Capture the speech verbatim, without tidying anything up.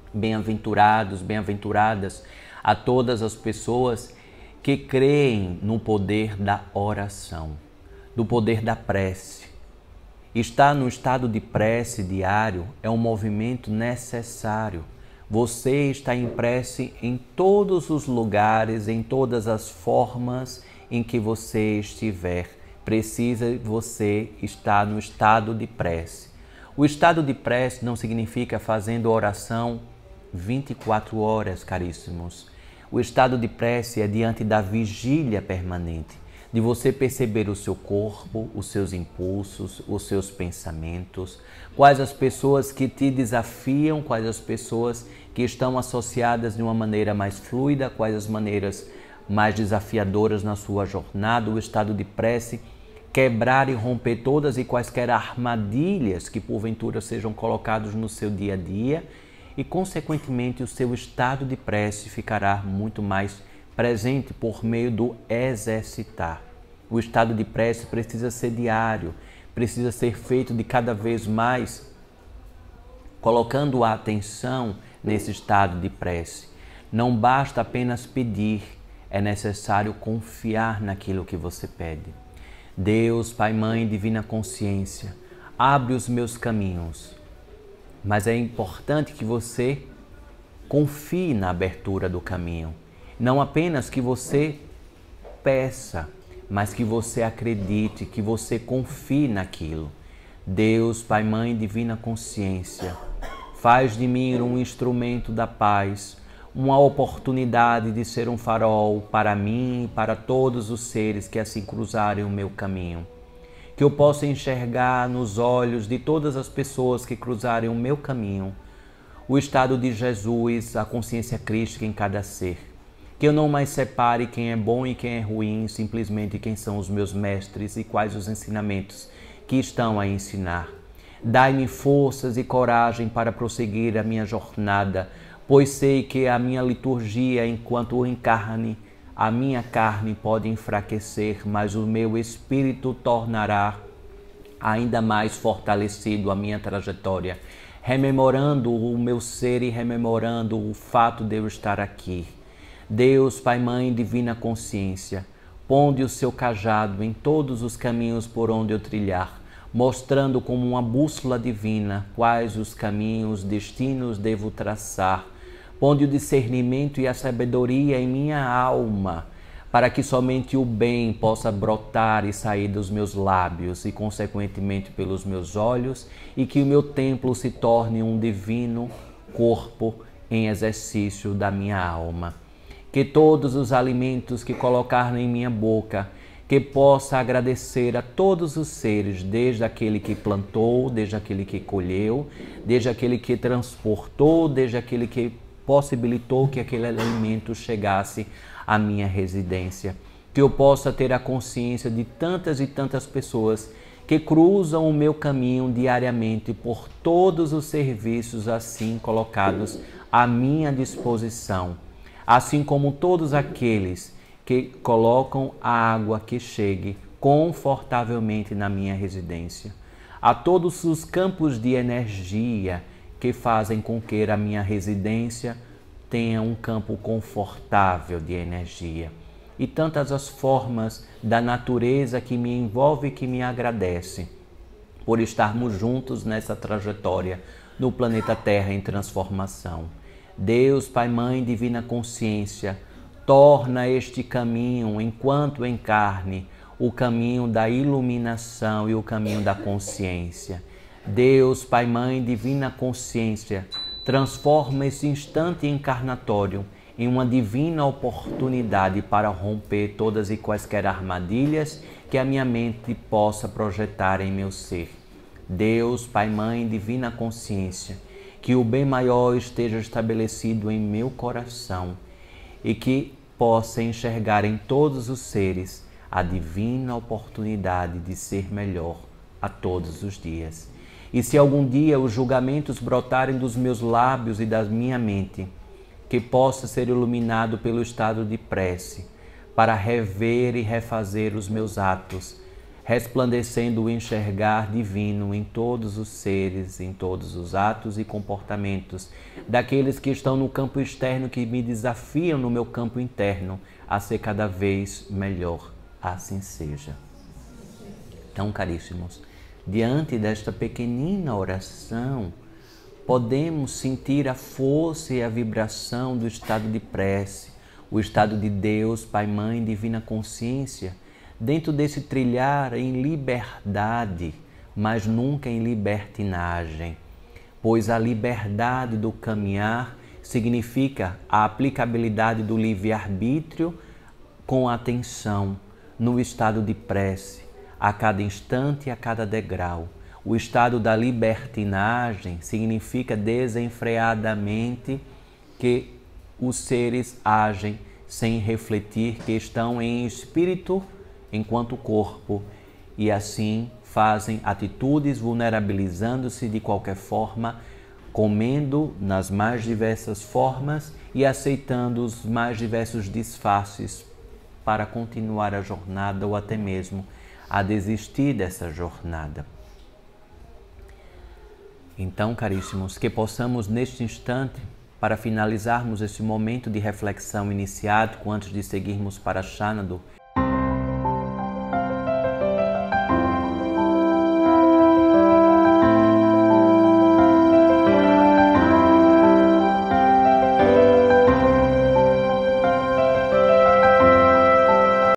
Bem-aventurados, bem-aventuradas a todas as pessoas que creem no poder da oração, do poder da prece. Estar no estado de prece diário é um movimento necessário. Você está em prece em todos os lugares, em todas as formas em que você estiver. Precisa você estar no estado de prece. O estado de prece não significa fazendo oração vinte e quatro horas, caríssimos. O estado de prece é diante da vigília permanente, de você perceber o seu corpo, os seus impulsos, os seus pensamentos, quais as pessoas que te desafiam, quais as pessoas que estão associadas de uma maneira mais fluida, quais as maneiras mais desafiadoras na sua jornada. O estado de prece, quebrar e romper todas e quaisquer armadilhas que porventura sejam colocadas no seu dia a dia, e, consequentemente, o seu estado de prece ficará muito mais presente por meio do exercitar. O estado de prece precisa ser diário, precisa ser feito de cada vez mais, colocando a atenção nesse estado de prece. Não basta apenas pedir, é necessário confiar naquilo que você pede. Deus, Pai, Mãe, Divina Consciência, abre os meus caminhos. Mas é importante que você confie na abertura do caminho. Não apenas que você peça, mas que você acredite, que você confie naquilo. Deus, Pai, Mãe, Divina Consciência, faz de mim um instrumento da paz, uma oportunidade de ser um farol para mim e para todos os seres que assim cruzarem o meu caminho. Que eu possa enxergar nos olhos de todas as pessoas que cruzarem o meu caminho o estado de Jesus, a consciência crística em cada ser. Que eu não mais separe quem é bom e quem é ruim, simplesmente quem são os meus mestres e quais os ensinamentos que estão a ensinar. Dai-me forças e coragem para prosseguir a minha jornada, pois sei que a minha liturgia, enquanto encarne, a minha carne pode enfraquecer, mas o meu espírito tornará ainda mais fortalecido a minha trajetória, rememorando o meu ser e rememorando o fato de eu estar aqui. Deus, Pai, Mãe, Divina Consciência, ponde o seu cajado em todos os caminhos por onde eu trilhar, mostrando como uma bússola divina quais os caminhos, destinos devo traçar. Ponde o discernimento e a sabedoria em minha alma, para que somente o bem possa brotar e sair dos meus lábios e, consequentemente, pelos meus olhos, e que o meu templo se torne um divino corpo em exercício da minha alma. Que todos os alimentos que colocar em minha boca, que possa agradecer a todos os seres, desde aquele que plantou, desde aquele que colheu, desde aquele que transportou, desde aquele que possibilitou que aquele alimento chegasse à minha residência. Que eu possa ter a consciência de tantas e tantas pessoas que cruzam o meu caminho diariamente por todos os serviços assim colocados à minha disposição, assim como todos aqueles que colocam a água que chegue confortavelmente na minha residência, a todos os campos de energia que fazem com que a minha residência tenha um campo confortável de energia, e tantas as formas da natureza que me envolve e que me agradece por estarmos juntos nessa trajetória no planeta Terra em transformação. Deus, Pai, Mãe, Divina Consciência, torna este caminho, enquanto encarne, o caminho da iluminação e o caminho da consciência. Deus, Pai, Mãe, Divina Consciência, transforma esse instante encarnatório em uma divina oportunidade para romper todas e quaisquer armadilhas que a minha mente possa projetar em meu ser. Deus, Pai, Mãe, Divina Consciência, que o bem maior esteja estabelecido em meu coração e que possa enxergar em todos os seres a divina oportunidade de ser melhor a todos os dias. E se algum dia os julgamentos brotarem dos meus lábios e da minha mente, que possa ser iluminado pelo estado de prece, para rever e refazer os meus atos, resplandecendo o enxergar divino em todos os seres, em todos os atos e comportamentos daqueles que estão no campo externo, que me desafiam no meu campo interno a ser cada vez melhor. Assim seja. Então, caríssimos, diante desta pequenina oração, podemos sentir a força e a vibração do estado de prece, o estado de Deus, Pai, Mãe, Divina Consciência, dentro desse trilhar em liberdade, mas nunca em libertinagem, pois a liberdade do caminhar significa a aplicabilidade do livre-arbítrio com atenção, no estado de prece, a cada instante e a cada degrau. O estado da libertinagem significa desenfreadamente que os seres agem sem refletir que estão em espírito enquanto corpo e assim fazem atitudes vulnerabilizando-se de qualquer forma, comendo nas mais diversas formas e aceitando os mais diversos disfarces para continuar a jornada ou até mesmo a desistir dessa jornada. Então, caríssimos, que possamos neste instante, para finalizarmos esse momento de reflexão iniciado antes de seguirmos para Xânadu,